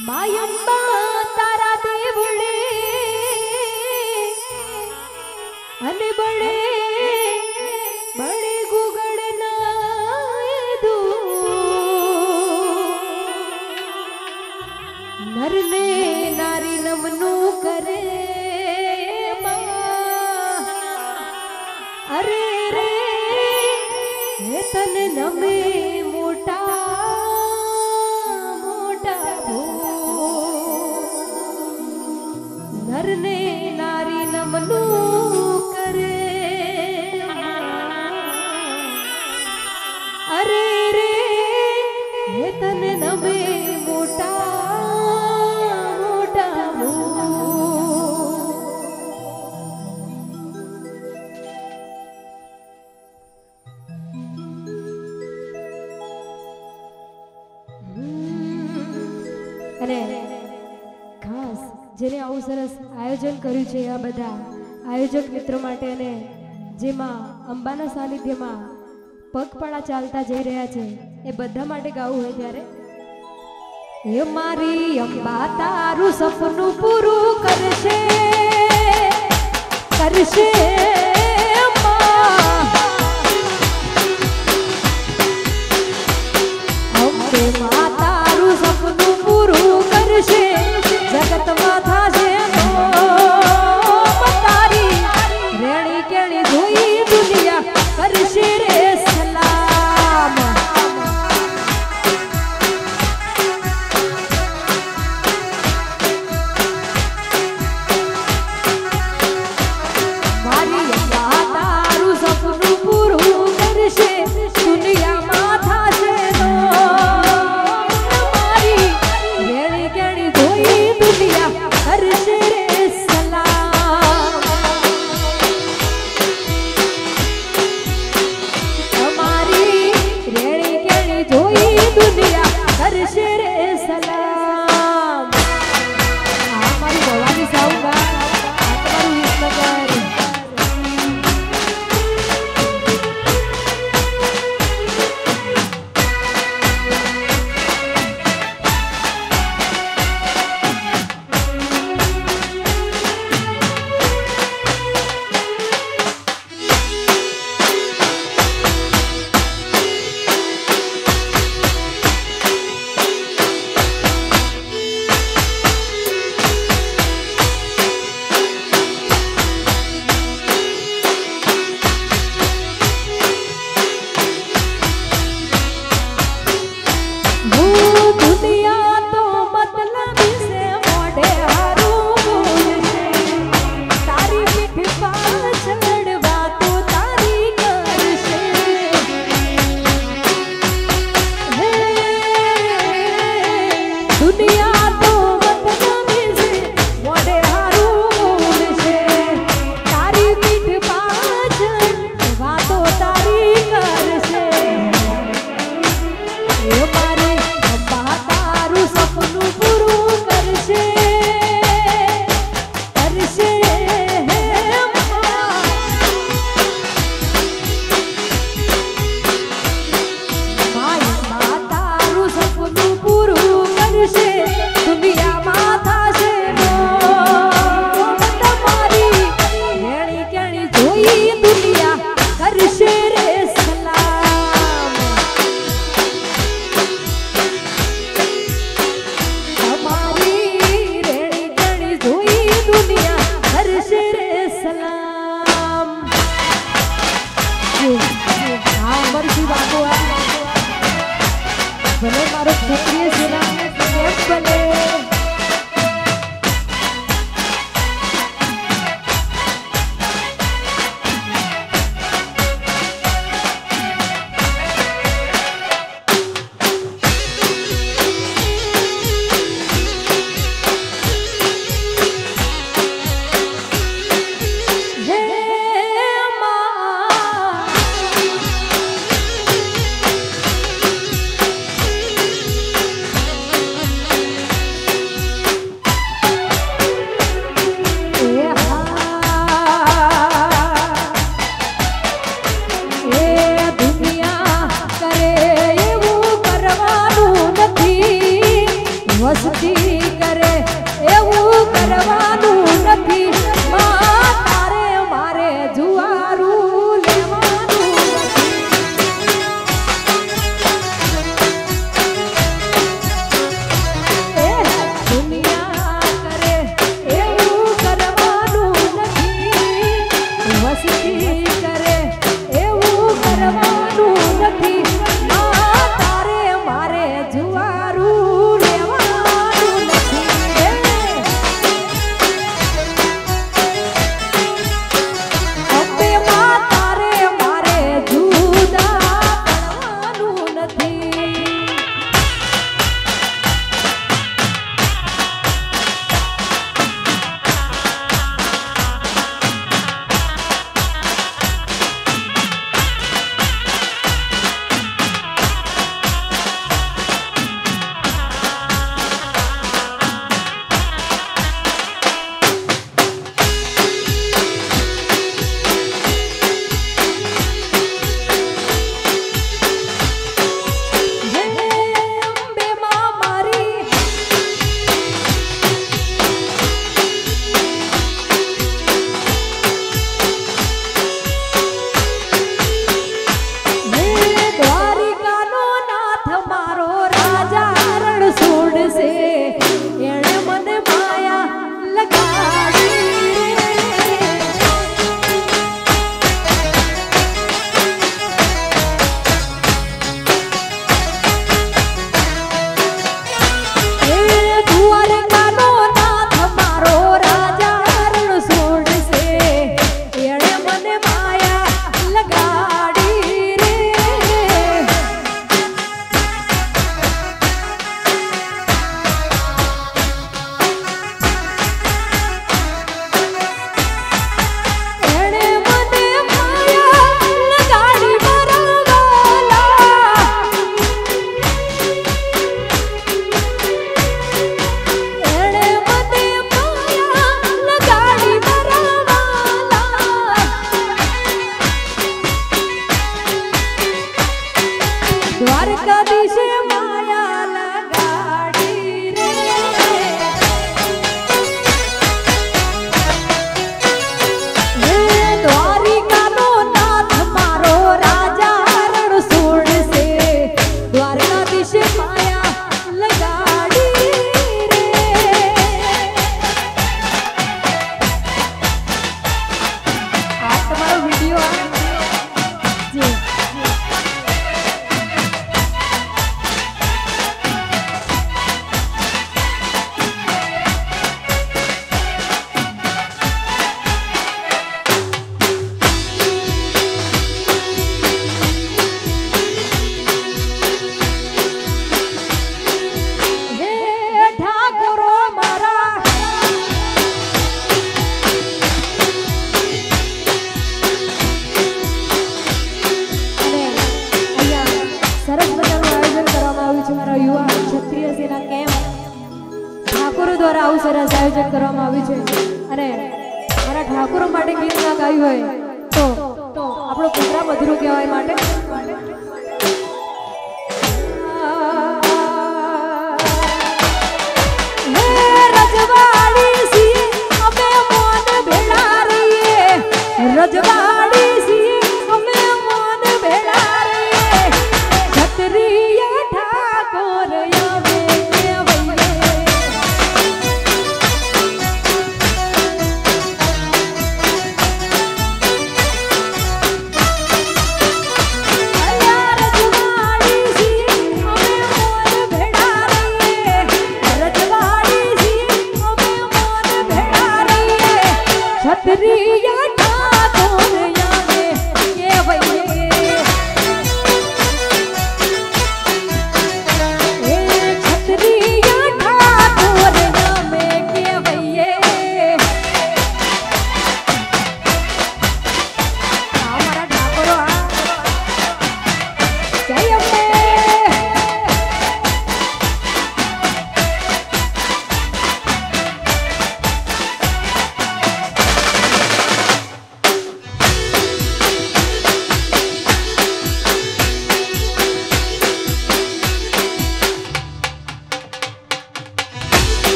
માયંબા તારા દેવળે અને બળે બળે ગુગળ નાયદુ નરને નારી નમનું કરે અરે રે હે તને નમે મોટા નરને નારી નમનું કરે અરે રે હે તને નમે મોટા મોટા અને ખાસ જેને આવું સરસ આયોજન કર્યું છે આ બધા આયોજક મિત્રો માટે અને જેમાં અંબાના સાનિધ્યમાં પગપાળા ચાલતા જઈ રહ્યા છે એ બધા માટે ગાવું હોય ત્યારે એ મારી અંબા તારું સપનું પૂરું કરશે કરશે અંબે માં તારું સપનું પૂરું કરશે જગતમાં થાશે તારી રેણી કેણી જોઈ દુનિયા કરશે રે સલામ મારી દ્વારકાધીશ માયા લગાડી રે હે દ્વારિકાનો નાથ મારો રાજા રણછોડ છે દ્વારકાધીશ માયા લગાડી રે આ તમારો વિડિયો જી દ્વારા આવું સરસ આયોજન કરવામાં આવ્યું છે અને મારા ઠાકોરો માટે ગીત ના ગાયું હોય તો આપણો પ્રોગ્રામ અધૂરો કહેવાય માટે રજવાડી સી અમે મોન ભેળા રહીએ રજવાડી સી અમે મોન ભેળા રહીએ છત્રીયા ઠાકોર આવે છત્રીયા ઠાકોર આવે કે ભઈએ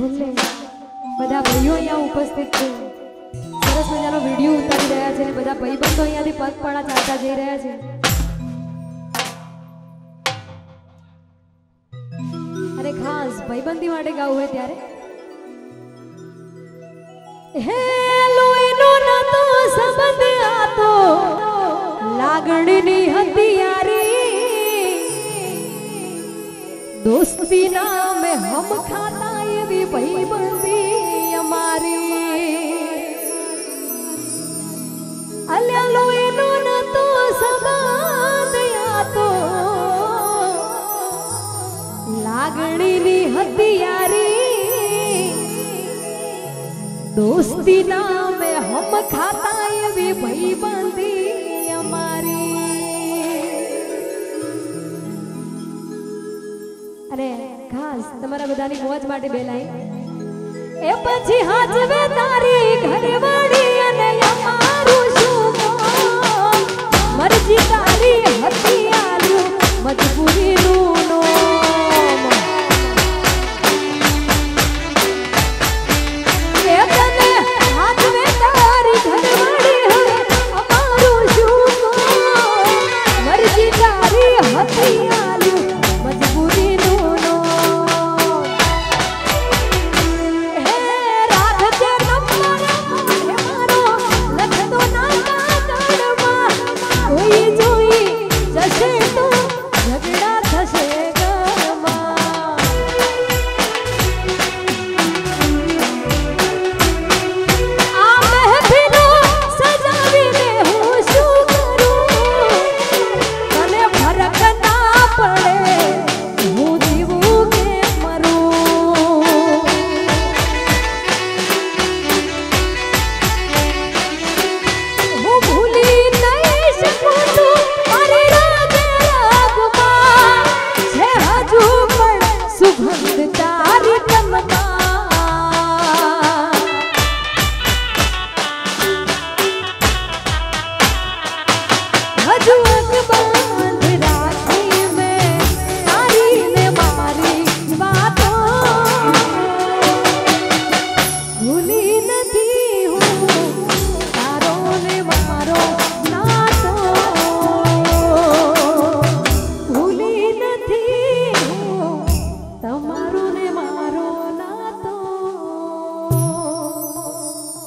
છેલ્લે બધા ભાઈઓ અહીંયા ઉપસ્થિત છે, સરસ મજાનો વિડીયો ઉતારી રહ્યા છે અને બધા ભાઈબંધો અહીંયાથી પગપાળા ચાલતા જઈ રહ્યા છે. અને ખાસ ભાઈબંધી માટે ગાવું હોય ત્યારે હે લોહીનો નાતો સંબંધ આતો લાગણીની હથિયારી દોસ્તી નામે હમ ખાતા એવી ભાઈબંધી અમારી. અલ્યા લોહીનો નાતો સંબંધ આતો લાગણીની હથિયારી દોસ્તી નામે હમ ખાતા એવી ભાઈબંધી અમારી. અરે ખાસ તમારા બધાની મોજ માટે બે લાઈન. એ પછી હાજવે તારી ઘરવાળી અને અમારું શું કામ, મરજી તારી હથિયારું મજબૂરીનું